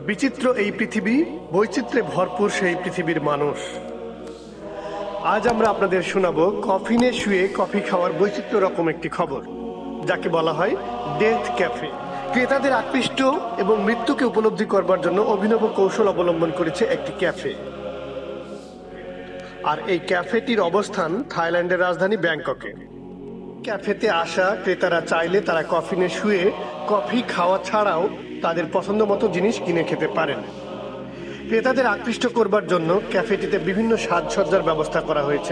বিচিত্র এই পৃথিবী, বৈচিত্র্যে ভরপুর সেই পৃথিবীর মানুষ। আজ আমরা আপনাদের শোনাবো কফিনে শুয়ে কফি খাওয়ার বৈচিত্র্য রকম একটি খবর, যাকে বলা হয় ডেথ ক্যাফে। ক্রেতাদের আকৃষ্ট এবং মৃত্যুকে উপলব্ধি করবার জন্য অভিনব কৌশল অবলম্বন করেছে একটি ক্যাফে। আর এই ক্যাফেটির অবস্থান থাইল্যান্ডের রাজধানী ব্যাংককে। ক্যাফেতে আসা ক্রেতারা চাইলে তারা কফিনে শুয়ে কফি খাওয়া ছাড়াও তাদের পছন্দ মতো জিনিস কিনে খেতে পারেন। ক্রেতাদের আকৃষ্ট করবার জন্য ক্যাফেটিতে বিভিন্ন সাজসজ্জার ব্যবস্থা করা হয়েছে।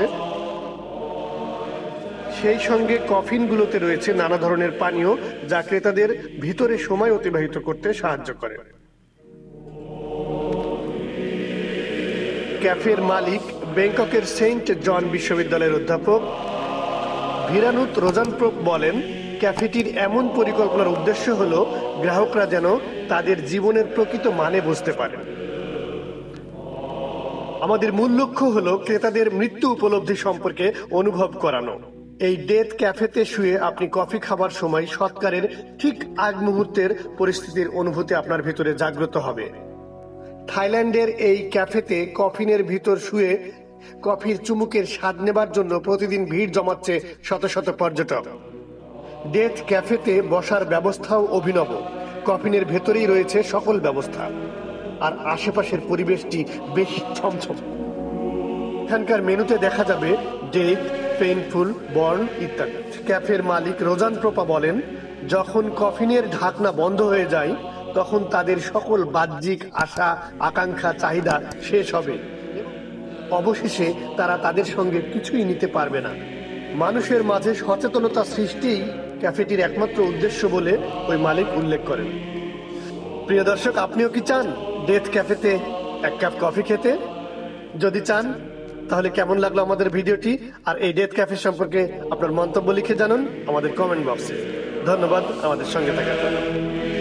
সেই সঙ্গে কফিনগুলোতে রয়েছে নানা ধরনের পানীয়, যা ক্রেতাদের ভিতরে সময় অতিবাহিত করতে সাহায্য করে। ক্যাফের মালিক ব্যাংককের সেন্ট জন বিশ্ববিদ্যালয়ের অধ্যাপক ভিরানুত রোজানপ্রোপ বলেন, ক্যাফেটির এমন পরিকল্পনার উদ্দেশ্য হল গ্রাহকরা যেন তাদের জীবনের প্রকৃত মানে বুঝতে পারে। আমাদের মূল লক্ষ্য হল ক্রেতাদের মৃত্যু উপলব্ধি সম্পর্কে অনুভব করানো। এই ডেথ ক্যাফেতে শুয়ে আপনি কফি খাবার সময় সৎকারের ঠিক আগ মুহূর্তের পরিস্থিতির অনুভূতি আপনার ভিতরে জাগ্রত হবে। থাইল্যান্ডের এই ক্যাফেতে কফিনের ভিতর শুয়ে কফির চুমুকের স্বাদ নেবার জন্য প্রতিদিন ভিড় জমাচ্ছে শত শত পর্যটক। ডেথ ক্যাফেতে বসার ব্যবস্থাও অভিনব। কফিনের ভেতরেই রয়েছে সকল ব্যবস্থা, আর আশেপাশের পরিবেশটি বেশ ছমছম। এখানকার মেনুতে দেখা যাবে ডেথ, পেইনফুল, বর্ন ইত্যাদি। ক্যাফের মালিক রোজানপ্রোপা বলেন, যখন কফিনের ঢাকনা বন্ধ হয়ে যায় তখন তাদের সকল বাহ্যিক আশা, আকাঙ্ক্ষা, চাহিদা শেষ হবে। অবশেষে তারা তাদের সঙ্গে কিছুই নিতে পারবে না। মানুষের মাঝে সচেতনতা সৃষ্টিই ক্যাফেটির একমাত্র উদ্দেশ্য বলে ওই মালিক উল্লেখ করেন। প্রিয় দর্শক, আপনিও কি চান ডেথ ক্যাফেতে এক কাপ কফি খেতে? যদি চান তাহলে কেমন লাগলো আমাদের ভিডিওটি, আর এই ডেথ ক্যাফে সম্পর্কে আপনার মন্তব্য লিখে জানান আমাদের কমেন্ট বক্সে। ধন্যবাদ আমাদের সঙ্গে থাকার জন্য।